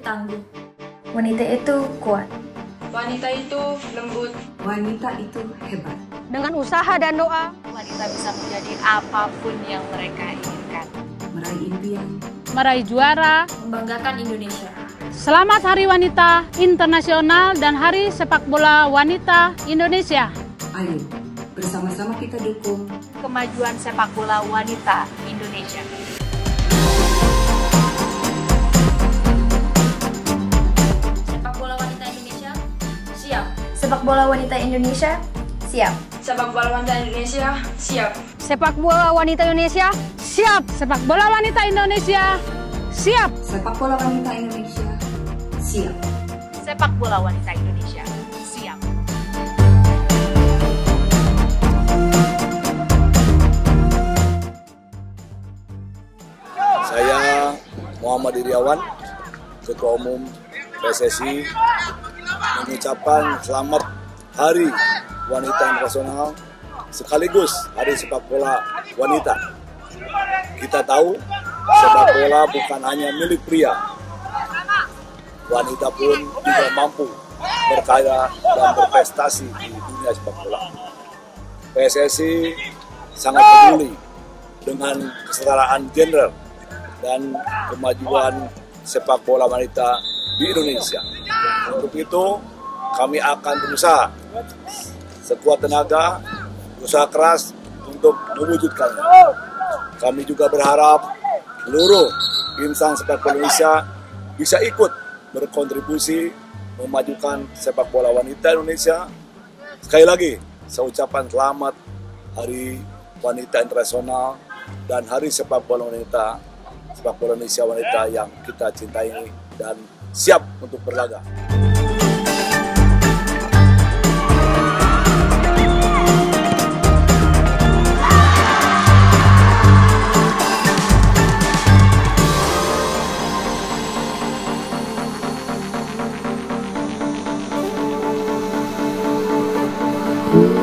tangguh. Wanita itu kuat. Wanita itu lembut. Wanita itu hebat. Dengan usaha dan doa, wanita bisa menjadi apapun yang mereka inginkan. Meraih impian. meraih juara. Membanggakan Indonesia. Selamat Hari Wanita Internasional dan Hari Sepak Bola Wanita Indonesia. Ayo, bersama-sama kita dukung kemajuan sepak bola wanita Indonesia. Sepak bola wanita Indonesia, siap. Sepak bola wanita Indonesia, siap. Sepak bola wanita Indonesia, siap. Sepak bola wanita Indonesia, siap. Sepak bola wanita Indonesia, siap. sepak bola wanita Indonesia. Siap. Sepak bola wanita Indonesia, siap. Saya Muhammad Iriawan, Ketua Umum PSSI, mengucapkan selamat Hari Wanita Internasional sekaligus Hari Sepak Bola Wanita. Kita tahu sepak bola bukan hanya milik pria, wanita pun juga mampu berkarya dan berprestasi di dunia sepak bola. PSSI sangat peduli dengan kesetaraan gender dan kemajuan sepak bola wanita di Indonesia. Untuk itu, kami akan berusaha sekuat tenaga, berusaha keras untuk mewujudkannya. Kami juga berharap seluruh insan sepak bola Indonesia bisa ikut berkontribusi memajukan sepak bola wanita Indonesia. Sekali lagi, saya ucapkan selamat Hari Wanita Internasional dan Hari Sepak Bola Wanita, sepak bola Indonesia wanita yang kita cintai dan siap untuk berlaga. Thank you.